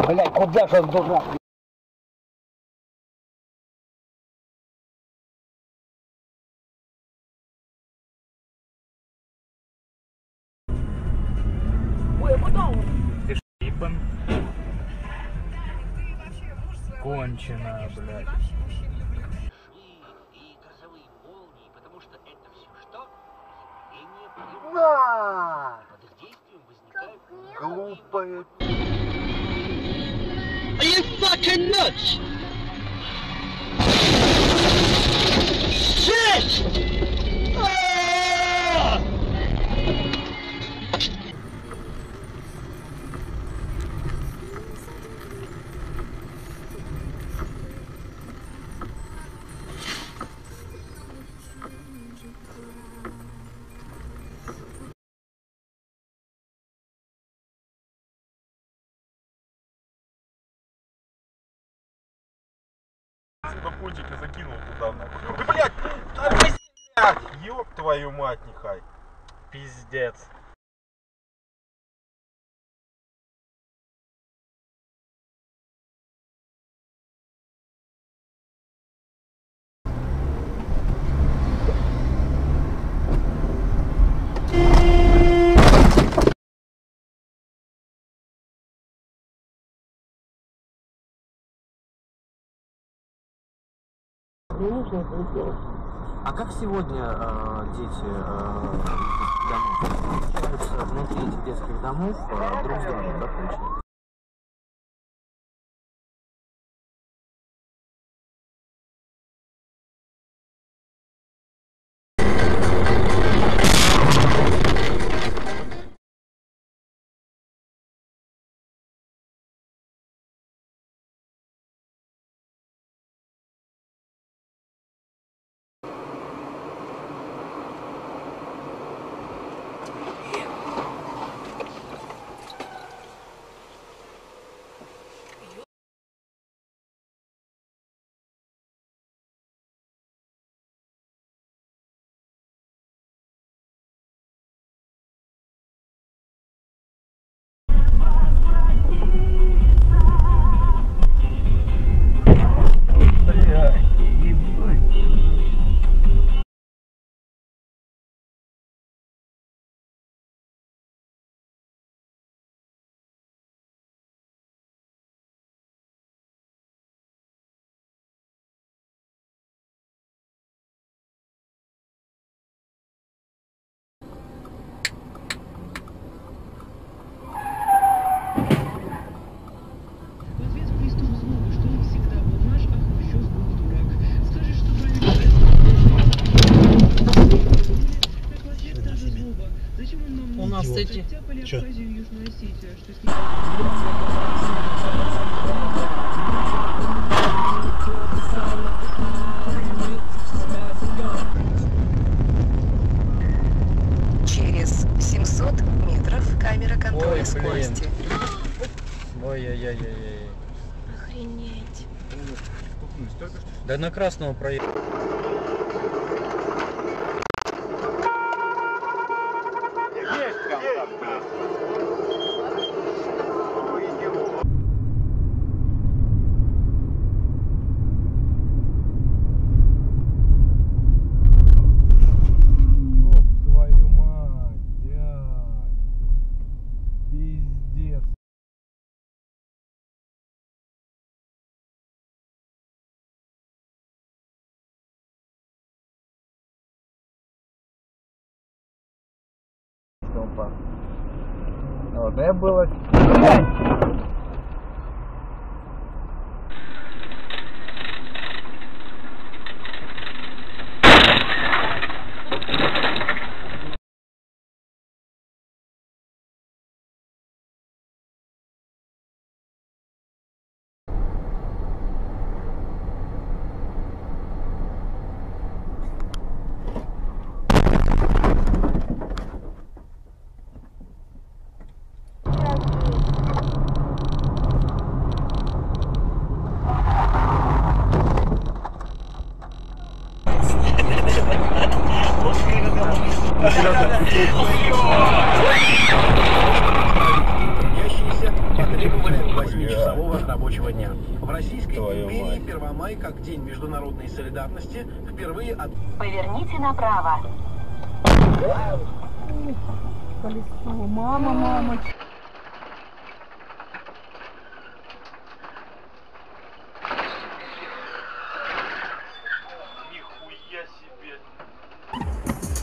Блядь, куда же он дурак? Ты шипан. Кончено, блядь. На! Глупая. Are you fucking nuts? Shit! Ah! Пунчика закинул туда нахуй. Да, блядь, тормози, блядь, ёб твою мать, нехай. Пиздец. Мне нужно это сделать. А как сегодня дети домов встречаются внутри этих детских домов друг с другом, да, получается? У нас эти... Чё? Через 700 метров камера контроля скорости. Ой-ой-ой-ой-ой. Охренеть. Да на красного проехал. Вот это было. Требовали 80. трудового рабочего дня. В Российской Твою империи мать. 1 мая, как День международной солидарности, впервые от... Поверните направо. Колесо. Мама, мамочка.